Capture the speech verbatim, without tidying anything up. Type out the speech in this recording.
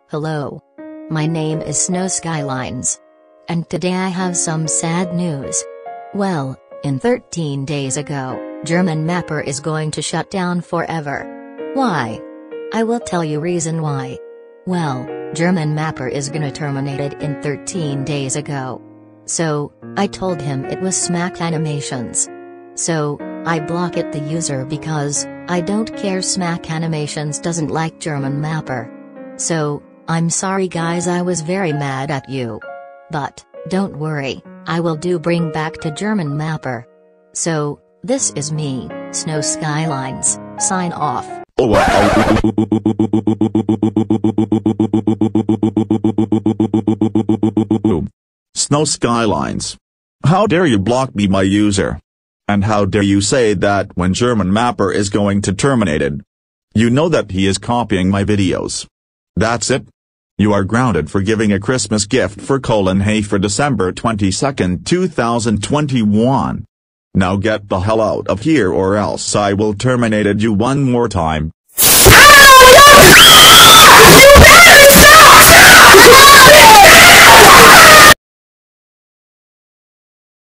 Hello. My name is Snow Skylines. And today I have some sad news. Well, in thirteen days ago, German Mapper is going to shut down forever. Why? I will tell you reason why. Well, German Mapper is gonna terminate it in thirteen days ago. So, I told him it was Smack Animations. So, I block it the user because, I don't care, Smack Animations doesn't like German Mapper. So, I'm sorry guys, I was very mad at you. But, don't worry, I will do bring back to German Mapper. So, this is me, Snow Skylines, sign off. Snow Skylines. How dare you block me, my user? And how dare you say that when German Mapper is going to terminate it? You know that he is copying my videos. That's it. You are grounded for giving a Christmas gift for Colin Hay for December twenty-second, two thousand twenty-one. Now get the hell out of here or else I will terminate you one more time.